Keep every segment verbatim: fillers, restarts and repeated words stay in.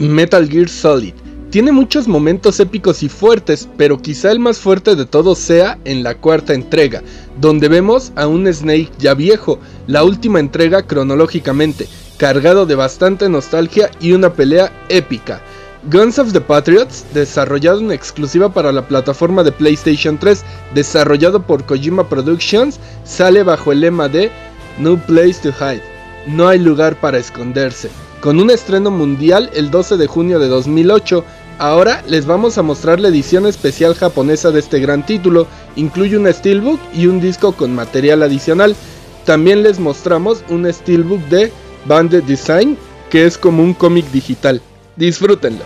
Metal Gear Solid. Tiene muchos momentos épicos y fuertes, pero quizá el más fuerte de todos sea en la cuarta entrega, donde vemos a un Snake ya viejo, la última entrega cronológicamente, cargado de bastante nostalgia y una pelea épica. Guns of the Patriots, desarrollado en exclusiva para la plataforma de PlayStation tres, desarrollado por Kojima Productions, sale bajo el lema de No Place to Hide, no hay lugar para esconderse, con un estreno mundial el doce de junio de dos mil ocho. Ahora les vamos a mostrar la edición especial japonesa de este gran título. Incluye un steelbook y un disco con material adicional. También les mostramos un steelbook de Bandit Design, que es como un cómic digital. Disfrútenlo.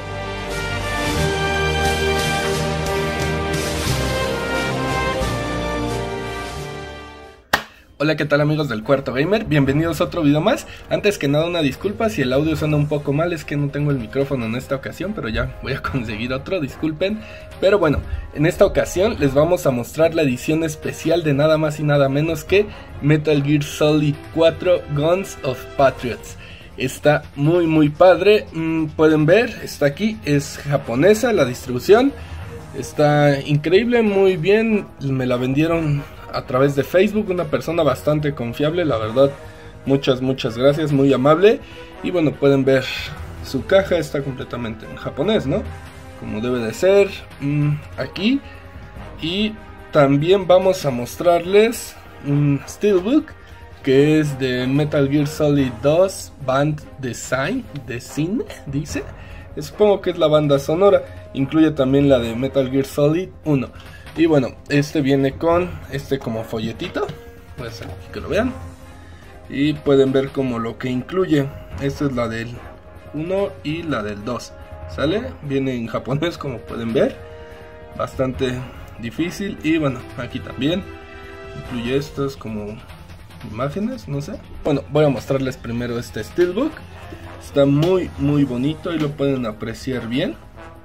Hola, ¿qué tal amigos del Cuarto Gamer? Bienvenidos a otro video más. Antes que nada una disculpa si el audio suena un poco mal, es que no tengo el micrófono en esta ocasión, pero ya voy a conseguir otro, disculpen. Pero bueno, en esta ocasión les vamos a mostrar la edición especial de nada más y nada menos que Metal Gear Solid cuatro Guns of Patriots. Está muy muy padre, mm, pueden ver, está aquí, es japonesa la distribución. Está increíble, muy bien, me la vendieron a través de Facebook, una persona bastante confiable, la verdad, muchas muchas gracias, muy amable. Y bueno, pueden ver su caja, está completamente en japonés, ¿no? Como debe de ser, mmm, aquí. Y también vamos a mostrarles un steelbook que es de Metal Gear Solid dos Band Design, Design, dice. Supongo que es la banda sonora, incluye también la de Metal Gear Solid uno. Y bueno, este viene con este como folletito, pues aquí que lo vean. Y pueden ver como lo que incluye. Esta es la del uno y la del dos. ¿Sale? Viene en japonés como pueden ver. Bastante difícil. Y bueno, aquí también incluye estas como imágenes, no sé. Bueno, voy a mostrarles primero este steelbook. Está muy muy bonito y lo pueden apreciar bien.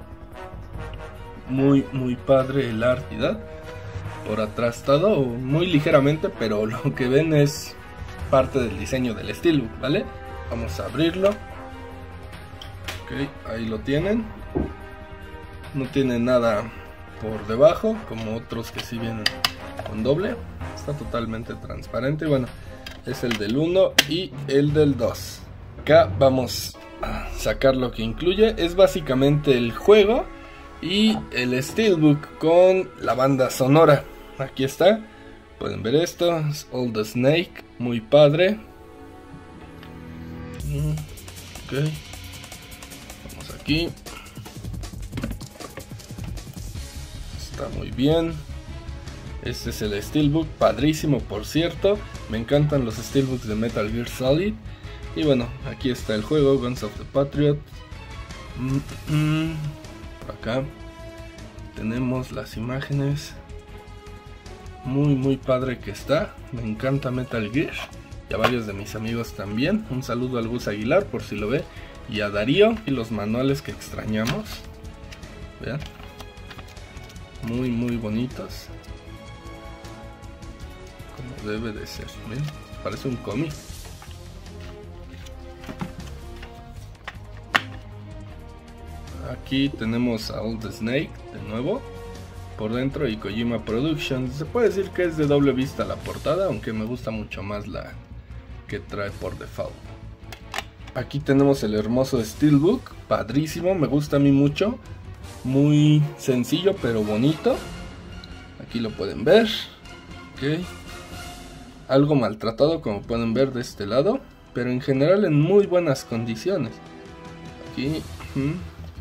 Muy muy padre el arte, ¿verdad? Por atrás todo muy ligeramente, pero lo que ven es parte del diseño del steelbook, ¿vale? Vamos a abrirlo. Ok, ahí lo tienen. No tiene nada por debajo, como otros que sí vienen con doble. Está totalmente transparente. Bueno, es el del uno y el del dos. Acá vamos a sacar lo que incluye. Es básicamente el juego y el steelbook con la banda sonora. Aquí está, pueden ver esto, es All the Snake, muy padre. Ok, vamos aquí. Está muy bien. Este es el steelbook, padrísimo por cierto. Me encantan los steelbooks de Metal Gear Solid. Y bueno, aquí está el juego, Guns of the Patriot. Mm -hmm. Acá tenemos las imágenes. Muy muy padre que está. Me encanta Metal Gear. Y a varios de mis amigos también. Un saludo al Gus Aguilar por si lo ve. Y a Darío. Y los manuales que extrañamos. Vean. Muy muy bonitos. Como debe de ser. ¿Ven? Parece un cómic. Aquí tenemos a All the Snake de nuevo por dentro y Kojima Productions. Se puede decir que es de doble vista la portada, aunque me gusta mucho más la que trae por default. Aquí tenemos el hermoso steelbook, padrísimo, me gusta a mí mucho. Muy sencillo pero bonito. Aquí lo pueden ver. Okay. Algo maltratado como pueden ver de este lado, pero en general en muy buenas condiciones. Aquí... Uh-huh.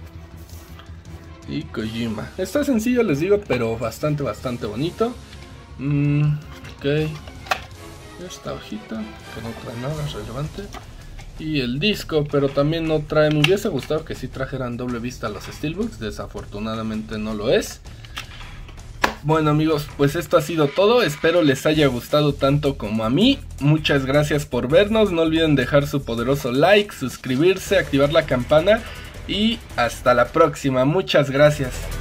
Y Kojima. Está sencillo, les digo, pero bastante, bastante bonito. Mm, ok. Esta hojita, que no trae nada relevante. Y el disco, pero también no trae. Me hubiese gustado que sí trajeran doble vista los steelbooks. Desafortunadamente no lo es. Bueno amigos, pues esto ha sido todo. Espero les haya gustado tanto como a mí. Muchas gracias por vernos. No olviden dejar su poderoso like, suscribirse, activar la campana. Y hasta la próxima, muchas gracias.